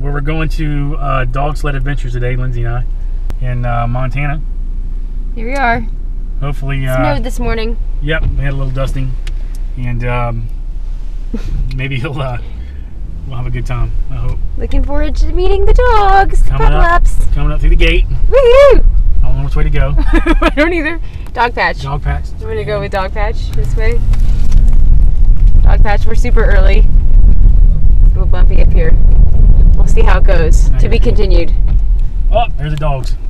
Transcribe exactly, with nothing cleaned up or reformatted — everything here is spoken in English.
Well, we're going to uh, dog sled adventures today, Lindsay and I, in uh, Montana. Here we are. Hopefully, uh, snowed this morning. Yep, we had a little dusting, and um, maybe he'll uh, we'll have a good time. I hope. Looking forward to meeting the dogs. Coming up, coming up through the gate. Woohoo! I don't know which way to go. I don't either. Dog patch. Dog patch. I'm gonna go with dog patch this way. Dog patch. We're super early. It's a little bumpy up here. We'll see how it goes. To be continued. Oh, there's the dogs.